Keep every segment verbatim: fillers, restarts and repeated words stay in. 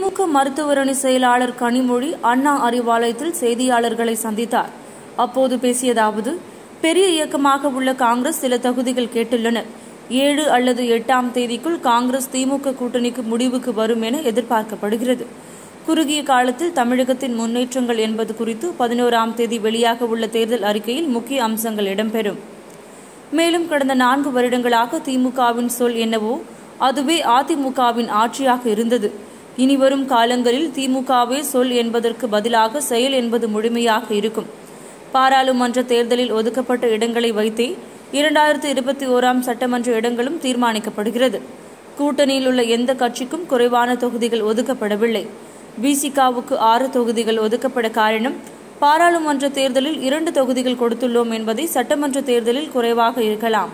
திமுக மருத்துவரணி செயலாளர் கனிமொழி அண்ணா அறிவாலயத்தில் செய்தியாளர்களை சந்தித்தார். அப்போது பேசியதாவது, பெரிய இயக்கமாக உள்ள காங்கிரஸ் சில தொகுதிகள் கேட்டுள்ளனர். ஏழு அல்லது எட்டாம் தேதிக்குள் காங்கிரஸ் திமுக கூட்டணிக்கு முடிவுக்கு வரும் என எதிர்பார்க்கப்படுகிறது. குறுகிய காலத்தில் தமிழகத்தின் முன்னேற்றங்கள் என்பது குறித்து பதினோராம் தேதி வெளியாக உள்ள தேர்தல் அறிக்கையில் முக்கிய அம்சங்கள் இடம்பெறும். மேலும் கடந்த நான்கு வருடங்களாக திமுகவின் சொல் என்னவோ அதுவே அதிமுகவின் ஆட்சியாக இருந்தது. இனிவரும் காலங்களில் திமுகவே சொல் என்பதற்கு பதிலாக செயல் என்பது முழுமையாக இருக்கும். பாராளுமன்ற தேர்தலில் ஒதுக்கப்பட்ட இடங்களை வைத்தே இரண்டாயிரத்து இருபத்தி ஓராம் சட்டமன்ற இடங்களும் தீர்மானிக்கப்படுகிறது. கூட்டணியில் உள்ள எந்த கட்சிக்கும் குறைவான தொகுதிகள் ஒதுக்கப்படவில்லை. விசிகாவுக்கு ஆறு தொகுதிகள் ஒதுக்கப்பட காரணம், பாராளுமன்ற தேர்தலில் இரண்டு தொகுதிகள் கொடுத்துள்ளோம் என்பதை சட்டமன்ற தேர்தலில் குறைவாக இருக்கலாம்.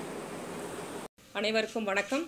அனைவருக்கும் வணக்கம்.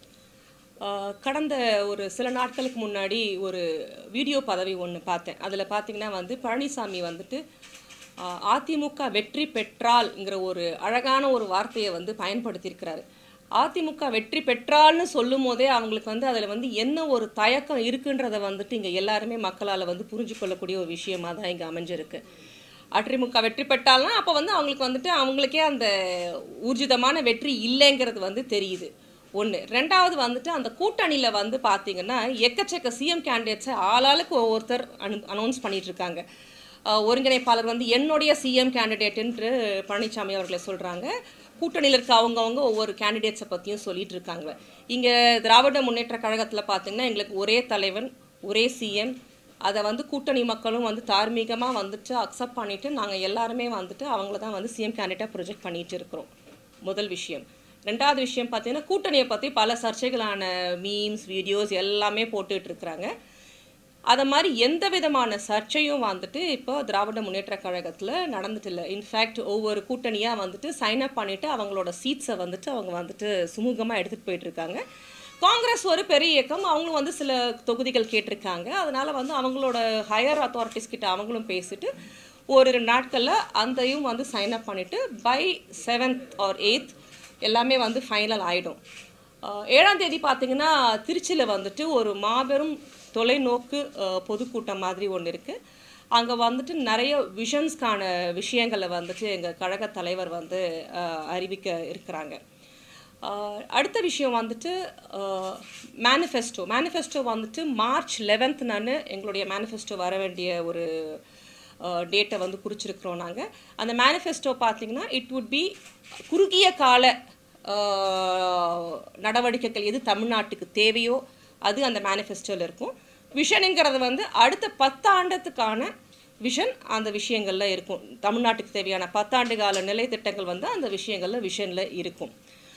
கடந்த ஒரு சில நாட்களுக்கு முன்னாடி ஒரு வீடியோ பதவி ஒன்று பார்த்தேன். அதில் பார்த்தீங்கன்னா வந்து பழனிசாமி வந்துட்டு அதிமுக வெற்றி பெற்றால்ங்கிற ஒரு அழகான ஒரு வார்த்தையை வந்து பயன்படுத்தியிருக்கிறாரு. அதிமுக வெற்றி பெற்றால்னு சொல்லும் போதே அவங்களுக்கு வந்து அதில் வந்து என்ன ஒரு தயக்கம் இருக்குன்றதை வந்துட்டு இங்கே எல்லாருமே மக்களால் வந்து புரிஞ்சு கொள்ளக்கூடிய ஒரு விஷயமாக தான் இங்கே அமைஞ்சிருக்கு. அதிமுக வெற்றி பெற்றால்னா அப்போ வந்து அவங்களுக்கு வந்துட்டு அவங்களுக்கே அந்த ஊர்ஜிதமான வெற்றி இல்லைங்கிறது வந்து தெரியுது. ஒன்று. ரெண்டாவது வந்துட்டு அந்த கூட்டணியில் வந்து பார்த்தீங்கன்னா எக்கச்சக்க சிஎம் கேண்டிடேட்ஸை ஆளாளுக்கு ஒவ்வொருத்தர் அனு அனௌன்ஸ் பண்ணிட்டு இருக்காங்க. ஒருங்கிணைப்பாளர் வந்து என்னுடைய சிஎம் கேண்டிடேட் என்று பழனிசாமி அவர்களை சொல்கிறாங்க. கூட்டணியில் இருக்க அவங்கவுங்க ஒவ்வொரு கேண்டிடேட்ஸை பற்றியும் சொல்லிட்டு இருக்காங்க. இங்கே திராவிட முன்னேற்ற கழகத்தில் பார்த்தீங்கன்னா எங்களுக்கு ஒரே தலைவன், ஒரே சிஎம். அதை வந்து கூட்டணி மக்களும் வந்து தார்மீகமாக வந்துட்டு அக்செப்ட் பண்ணிவிட்டு நாங்கள் எல்லாருமே வந்துட்டு அவங்கள தான் வந்து சிஎம் கேண்டிடேட்டாக ப்ரொஜெக்ட் பண்ணிட்டு இருக்கிறோம். முதல் விஷயம். ரெண்டாவது விஷயம் பார்த்தீங்கன்னா கூட்டணியை பற்றி பல சர்ச்சைகளான மீம்ஸ், வீடியோஸ் எல்லாமே போட்டுட்டு இருக்கிறாங்க. அதை மாதிரி எந்த விதமான சர்ச்சையும் வந்துட்டு இப்போ திராவிட முன்னேற்ற கழகத்தில் நடந்துட்டு இல்லை. இன்ஃபேக்ட் ஒவ்வொரு கூட்டணியாக வந்துட்டு சைன் அப் பண்ணிவிட்டு அவங்களோட சீட்ஸை வந்துட்டு அவங்க வந்துட்டு சுமூகமாக எடுத்துகிட்டு போயிட்டுருக்காங்க. காங்கிரஸ் ஒரு பெரிய இயக்கம், அவங்களும் வந்து சில தொகுதிகள் கேட்டிருக்காங்க. அதனால் வந்து அவங்களோட ஹையர் அத்தாரிட்டிஸ் கிட்ட அவங்களும் பேசிட்டு ஒரு நாட்களில் அந்தையும் வந்து சைன் அப் பண்ணிவிட்டு பை செவன்த் ஆர் எயித் எல்லாமே வந்து ஃபைனல் ஆகிடும். ஏழாம் தேதி பார்த்திங்கன்னா திருச்சியில் வந்துட்டு ஒரு மாபெரும் தொலைநோக்கு பொதுக்கூட்டம் மாதிரி ஒன்று இருக்குது. அங்கே வந்துட்டு நிறைய விஷன்ஸ்க்கான விஷயங்களை வந்துட்டு எங்கள் கழக தலைவர் வந்து அறிவிக்க இருக்கிறாங்க. அடுத்த விஷயம் வந்துட்டு மேனிஃபெஸ்டோ மேனிஃபெஸ்டோ வந்துட்டு மார்ச் லெவன்த் நான் எங்களுடைய மேனிஃபெஸ்டோ வர வேண்டிய ஒரு டேட்டை வந்து குறிச்சிருக்கிறோம். நாங்கள் அந்த மேனிஃபெஸ்டோ பார்த்திங்கன்னா இட் வுட் பி குறுகிய கால நடவடிக்கைகள் எது தமிழ்நாட்டுக்கு தேவையோ அது அந்த மேனிஃபெஸ்டோவில் இருக்கும். விஷனுங்கிறது வந்து அடுத்த பத்தாண்டுக்கான விஷன் அந்த விஷயங்களில் இருக்கும். தமிழ்நாட்டுக்கு தேவையான பத்தாண்டு கால நிலை திட்டங்கள் வந்து அந்த விஷயங்களில் விஷனில் இருக்கும்.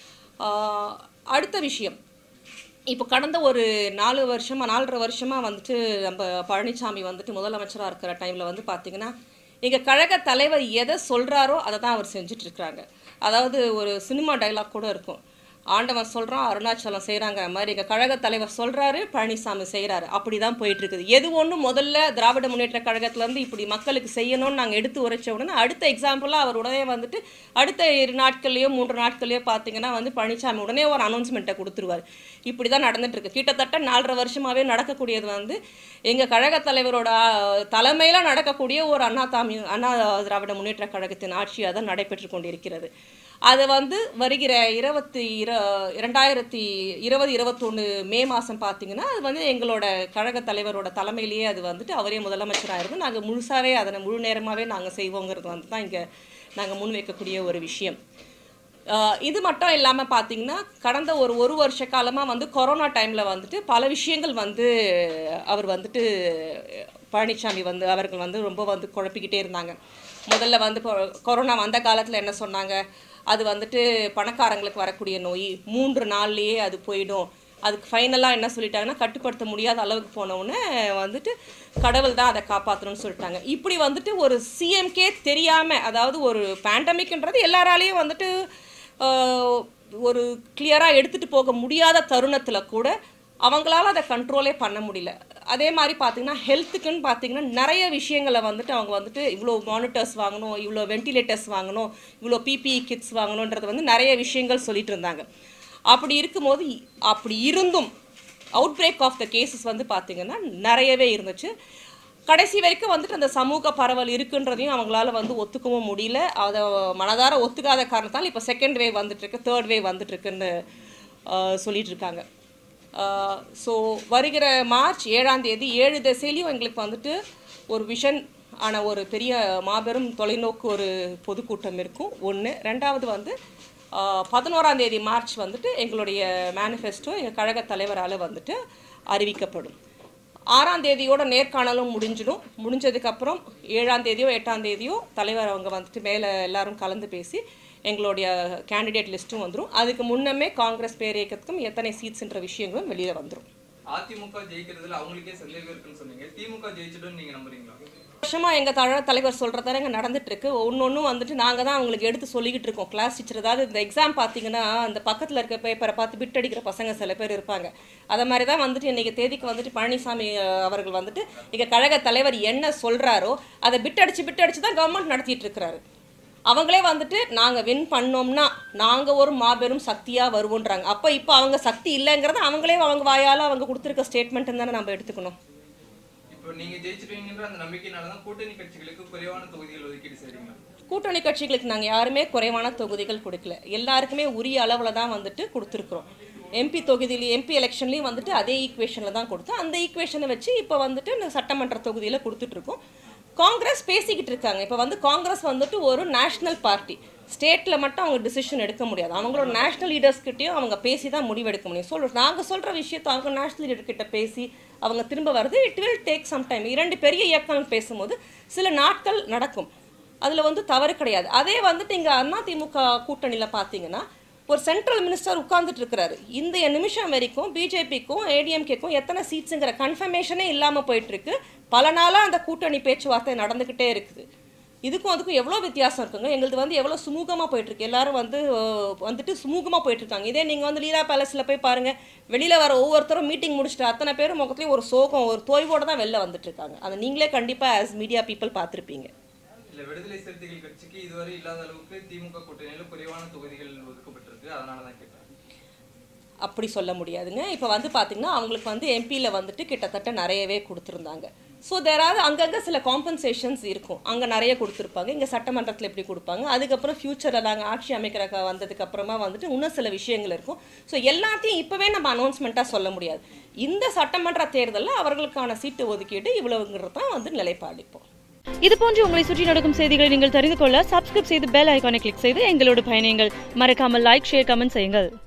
அடுத்த விஷயம், இப்போ கடந்த ஒரு நாலு வருஷமாக நாலரை வருஷமாக வந்துட்டு நம்ம பழனிசாமி வந்துட்டு முதலமைச்சராக இருக்கிற டைமில் வந்து பார்த்திங்கன்னா எங்கள் கழக தலைவர் எதை சொல்கிறாரோ அதை தான் அவர் செஞ்சிட்ருக்குறாங்க. அதாவது ஒரு சினிமா டைலாக் கூட இருக்கும், ஆண்டவன் சொல்கிறான் அருணாச்சலம் செய்கிறாங்கிற மாதிரி எங்கள் கழக தலைவர் சொல்கிறாரு, பழனிசாமி செய்கிறாரு. அப்படி தான் போயிட்டுருக்குது. எது ஒன்று முதல்ல திராவிட முன்னேற்ற கழகத்துலேருந்து இப்படி மக்களுக்கு செய்யணும்னு நாங்கள் எடுத்து உரைச்ச உடனே அடுத்த எக்ஸாம்பிளாக அவர் உடனே வந்துட்டு அடுத்த இரு நாட்கள்லையோ மூன்று நாட்கள்லையோ பார்த்தீங்கன்னா வந்து பழனிசாமி உடனே ஒரு அனௌன்ஸ்மெண்ட்டை கொடுத்துருவார். இப்படி தான் நடந்துட்டுருக்கு. கிட்டத்தட்ட நாலரை வருஷமாகவே நடக்கக்கூடியது வந்து எங்கள் கழக தலைவரோட தலைமையில் நடக்கக்கூடிய ஒரு அண்ணா தாமி அண்ணா திராவிட முன்னேற்ற கழகத்தின் ஆட்சியாக தான் நடைபெற்று கொண்டிருக்கிறது. அது வந்து வருகிற இருபத்தி இர இரண்டாயிரத்தி இருபது இருபத்தொன்று மே மாதம் பார்த்தீங்கன்னா அது வந்து எங்களோட கழக தலைவரோட தலைமையிலேயே அது வந்துட்டு அவரே முதலமைச்சராக இருந்து நாங்கள் முழுசாகவே அதனை முழு நேரமாகவே நாங்கள் செய்வோங்கிறது வந்து தான் இங்கே நாங்கள் முன்வைக்கக்கூடிய ஒரு விஷயம். இது மட்டும் இல்லாமல் பார்த்தீங்கன்னா கடந்த ஒரு ஒரு வருஷ காலமாக வந்து கொரோனா டைமில் வந்துட்டு பல விஷயங்கள் வந்து அவர் வந்துட்டு பழனிசாமி வந்து அவர்கள் வந்து ரொம்ப வந்து குழப்பிக்கிட்டே இருந்தாங்க. முதல்ல வந்து கொரோனா வந்த காலத்தில் என்ன சொன்னாங்க, அது வந்துட்டு பணக்காரங்களுக்கு வரக்கூடிய நோய், மூன்று நாள்லேயே அது போயிடும். அதுக்கு ஃபைனலாக என்ன சொல்லிட்டாங்கன்னா கட்டுப்படுத்த முடியாத அளவுக்கு போனவுடனே வந்துட்டு கடவுள் தான் அதை காப்பாற்றணும்னு சொல்லிட்டாங்க. இப்படி வந்துட்டு ஒரு சிஎம்கே தெரியாமல், அதாவது ஒரு பேண்டமிக்ன்றது எல்லாராலையும் வந்துட்டு ஒரு கிளியராக எடுத்துகிட்டு போக முடியாத தருணத்தில் கூட அவங்களால அதை கண்ட்ரோலே பண்ண முடியல. அதே மாதிரி பார்த்தீங்கன்னா ஹெல்த்துக்குன்னு பார்த்தீங்கன்னா நிறைய விஷயங்களை வந்துட்டு அவங்க வந்துட்டு இவ்வளோ மானிட்டர்ஸ் வாங்கணும், இவ்வளோ வென்டிலேட்டர்ஸ் வாங்கணும், இவ்வளோ பிபிஇ கிட்ஸ் வாங்கணுன்றது வந்து நிறைய விஷயங்கள் சொல்லிட்டு இருந்தாங்க. அப்படி இருக்கும்போது அப்படி இருந்தும் outbreak of the cases வந்து பார்த்திங்கன்னா நிறையவே இருந்துச்சு. கடைசி வரைக்கும் வந்துட்டு அந்த சமூக பரவல் இருக்குன்றதையும் அவங்களால வந்து ஒத்துக்கவும் முடியல. அதை மனதார ஒத்துக்காத காரணத்தால் இப்போ செகண்ட் வேவ் வந்துட்டுருக்கு, தேர்ட் வேவ் வந்துட்டுருக்குன்னு சொல்லிட்டு இருக்காங்க. ஸோ வருகிற மார்ச் ஏழாம் தேதி ஏழு திசையிலையும் எங்களுக்கு வந்துட்டு ஒரு விஷன் ஆன ஒரு பெரிய மாபெரும் தொலைநோக்கு ஒரு பொதுக்கூட்டம் இருக்கும் ஒன்று. ரெண்டாவது வந்து பதினோராம் தேதி மார்ச் வந்துட்டு எங்களுடைய மேனிஃபெஸ்டோ எங்கள் கழக தலைவரால் வந்துட்டு அறிவிக்கப்படும். ஆறாம் தேதியோட நேர்காணலும் முடிஞ்சிடும். முடிஞ்சதுக்கப்புறம் ஏழாம் தேதியோ எட்டாம் தேதியோ தலைவர் அவங்க வந்துட்டு மேலே எல்லாரும் கலந்து பேசி எங்களுடைய கேண்டிடேட் லிஸ்ட்டும் வந்துடும். அதுக்கு முன்னமே காங்கிரஸ் பேரியக்கத்துக்கும் எத்தனை சீட்ஸ்ன்ற விஷயங்களும் வெளியில் வந்துடும். அதிமுக ஜெயிக்கிறதுல அவங்களுக்கே சந்தேகம் இருக்குன்னு சொன்னீங்க. திமுக ஜெயிச்சிடும் நீங்க நம்புறீங்களா? வருஷமா எங்க தழ தலைவர் சொல்றதால இங்க நடந்துட்டு இருக்கு. ஒன்னொன்னும் வந்துட்டு நாங்க தான் அவங்களுக்கு எடுத்து சொல்லிக்கிட்டு இருக்கோம். கிளாஸ் டீச்சர் அதாவது இந்த எக்ஸாம் பார்த்தீங்கன்னா அந்த பக்கத்தில் இருக்க பேப்பரை பார்த்து பிட் அடிக்கிற பசங்க சில பேர் இருப்பாங்க. அதை மாதிரி தான் வந்துட்டு இன்னைக்கு தேதிக்கு வந்துட்டு பழனிசாமி அவர்கள் வந்துட்டு இங்க கழக தலைவர் என்ன சொல்றாரோ அதை பிட் அடிச்சு பிட் அடிச்சு தான் கவர்மெண்ட் நடத்திட்டு இருக்கிறாரு. அவங்களே வந்துட்டு நாங்கள் வின் பண்ணோம்னா நாங்கள் ஒரு மாபெரும் சக்தியாக வருவோன்றாங்க. அப்போ இப்போ அவங்க சக்தி இல்லைங்கிறத அவங்களே அவங்க வாயால் அவங்க கொடுத்துருக்க ஸ்டேட்மெண்ட் தானே நம்ம எடுத்துக்கணும். இப்போ நீங்கள் ஜெயிச்சிருவீங்கன்ற அந்த நம்பிக்கையினால தான் கூட்டணி கட்சிகளுக்கு குறைவான தொகுதிகள் ஒதுக்கீடு செய்றீங்க. கூட்டணி கட்சிகளுக்கு நாங்கள் யாருமே குறைவான தொகுதிகள் கொடுக்கல. எல்லாருக்குமே உரிய அளவில் தான் வந்துட்டு கொடுத்துருக்குறோம். எம்பி தொகுதியில எம்பி எலெக்ஷன்லேயும் வந்துட்டு அதே ஈக்குவேஷனில் தான் கொடுத்தோம். அந்த ஈக்குவேஷனை வச்சு இப்போ வந்துட்டு சட்டமன்ற தொகுதியில் கொடுத்துட்ருக்கோம். காங்கிரஸ் பேசிக்கிட்டு இருக்காங்க. இப்போ வந்து காங்கிரஸ் வந்துட்டு ஒரு நேஷனல் பார்ட்டி, ஸ்டேட்டில் மட்டும் அவங்க டிசிஷன் எடுக்க முடியாது. அவங்களோட நேஷனல் லீடர்ஸ்கிட்டையும் அவங்க பேசி தான் முடிவெடுக்க முடியும். சொல் நாங்கள் சொல்கிற விஷயத்தை அவங்க நேஷனல் லீடர்கிட்ட பேசி அவங்க திரும்ப வருது. It will take some time. இரண்டு பெரிய இயக்கங்கள் பேசும்போது சில நாட்கள் நடக்கும். அதில் வந்து தவறு கிடையாது. அதே வந்துட்டு இங்கே அதிமுக கூட்டணியில் பார்த்தீங்கன்னா ஒரு சென்ட்ரல் மினிஸ்டர் உட்கார்ந்துட்டு இருக்கிறாரு. இந்த நிமிஷம் வரைக்கும் பிஜேபிக்கும் ஏடிஎம்கேக்கும் எத்தனை சீட்ஸுங்கிற கன்ஃபர்மேஷனே இல்லாமல் போயிட்டுருக்கு. பல நாளாக அந்த கூட்டணி பேச்சுவார்த்தை நடந்துக்கிட்டே இருக்குது. இதுக்கும் அதுக்கும் எவ்வளோ வித்தியாசம் இருக்குங்க. எங்களுக்கு வந்து எவ்வளோ சுமூகமாக போயிட்டுருக்கு. எல்லாரும் வந்து வந்துட்டு சுமூகமாக போயிட்டுருக்காங்க. இதே நீங்கள் வந்து லீலா பேலஸில் போய் பாருங்கள், வெளியில் வர ஒவ்வொருத்தரும் மீட்டிங் முடிச்சுட்டு அத்தனை பேரும் முகத்துலேயும் ஒரு சோகம் ஒரு தோய்வோடு தான் வெளில வந்துட்டு இருக்காங்க. அதை நீங்களே கண்டிப்பாக ஆஸ் மீடியா பீப்புள் பார்த்துருப்பீங்க. விடுதலை சிறுத்தைகள் கட்சிக்கு இதுவரை இல்லாத அளவுக்கு திமுக கூட்டணியில் குறைவான தொகுதிகள் ஒதுக்கப்பட்டிருக்கு. அதனால தான் கேட்டேன். அப்படி சொல்ல முடியாதுங்க. இப்போ வந்து பார்த்தீங்கன்னா அவங்களுக்கு வந்து எம்பியில் வந்துட்டு கிட்டத்தட்ட நிறையவே கொடுத்துருந்தாங்க. ஸோ தேராவது அங்கங்கே சில காம்பன்சேஷன்ஸ் இருக்கும். அங்கே நிறைய கொடுத்துருப்பாங்க. இங்கே சட்டமன்றத்தில் எப்படி கொடுப்பாங்க. அதுக்கப்புறம் ஃபியூச்சரில் நாங்கள் ஆட்சி அமைக்கிற வந்ததுக்கப்புறமா வந்துட்டு இன்னும் சில விஷயங்கள் இருக்கும். ஸோ எல்லாத்தையும் இப்போவே நம்ம அனௌன்ஸ்மெண்ட்டாக சொல்ல முடியாது. இந்த சட்டமன்ற தேர்தலில் அவர்களுக்கான சீட்டு ஒதுக்கீடு இவ்வளவுங்கிறது தான் வந்து நிலைப்பாடிப்போம். இது போன்று உங்களை சுற்றி நடக்கும் செய்திகளை நீங்கள் தெரிந்து கொள்ள சப்ஸ்கிரைப் செய்து பெல் ஐகானை கிளிக் செய்து எங்களோடு பயணியுங்கள். மறக்காமல் லைக், ஷேர், கமெண்ட் செய்யுங்கள்.